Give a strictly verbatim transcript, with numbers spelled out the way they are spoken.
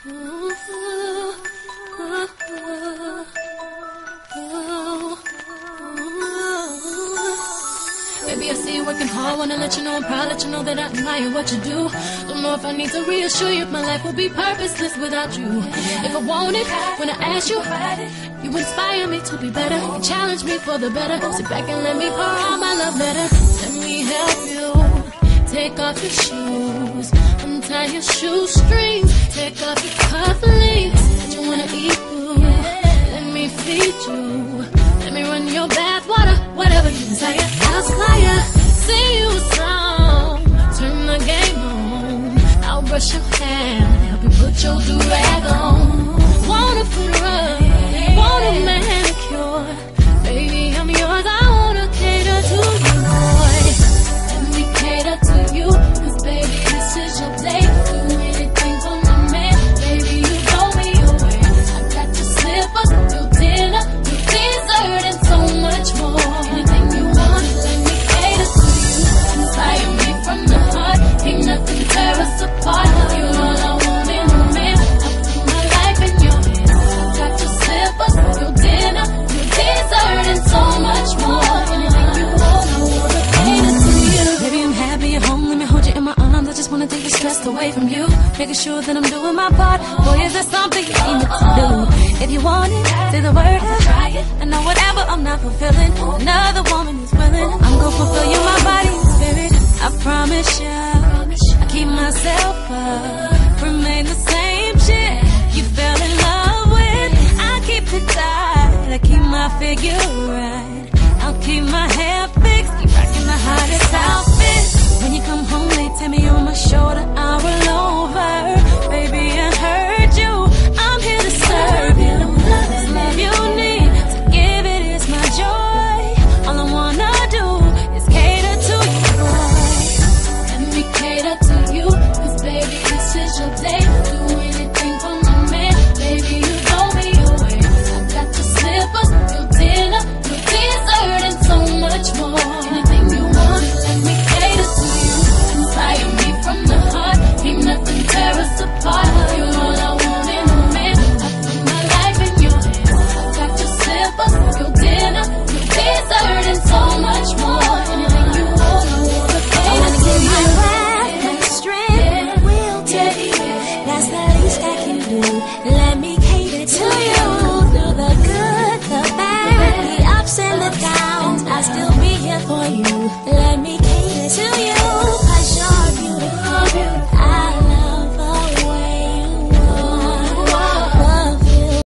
Baby, I see you working hard, wanna let you know I'm proud, let you know that I admire what you do. Don't know if I need to reassure you if my life would be purposeless without you. If I want it, when I ask you, you inspire me to be better. You challenge me for the better. Sit back and let me pour out my love letter. Let me help you. Take off your shoes, untie your shoestrings, take off your cufflinks. Said you wanna eat food, let me feed you. Let me run your bath water, whatever you desire. I'll supply ya, sing you a song, turn the game on. I'll brush your hair, help you put your do-rag on. Want a foot rub, want a manicure. Baby, I'm yours, I wanna cater to you, boy. Let me cater to you, cause baby, this is your day. Do anything for my man, baby, you blow me away. I got your slippers, your dinner, your dessert, and so much more. Anything you want, let me cater to you. Inspire me from the heart, ain't nothing tear us apart. You're all I want in a man, I put my life in your hands. I got your slippers, your dinner, your dessert, and so much more. Anything you want, I wanna cater to you. Baby, I'm happy at home, let me hold you in my arms. I just wanna take the stress away from you, making sure that I'm doing my part. Boy, is there something you need me to do? If you want it, say the word, I'll try it. I know whatever I'm not fulfilling, another woman is willing. I'm gonna fulfill you, my body and spirit. I promise you, I keep myself up, remain the same shit you fell in love with. I keep it tight, I keep my figure right. I'll keep my hair fixed, keep rocking the hottest outfit. When you come home, they tell me on my shoulder, I'll roll over. Baby, I heard you, I'm here to serve you. This love you need, to give it is my joy. All I wanna do is cater to you, boy. Let me cater to you, cause baby, this is your day. Do anything for my man, baby, you blow me away. I got your slippers, your dinner, your dessert, and so much more. Anything you want, let me cater to you. Inspire me from the heart, ain't nothing tear us apart. You're all I want in a man, I put my life in your hands. I got your slippers, your dinner, your dessert, and so much more. Anything you want, I wanna cater to you. My wild, my strength, will take it. That's the least I can do. Let me cater to you. Through the good, the bad, the ups and the downs, I'll still be here for you. Let me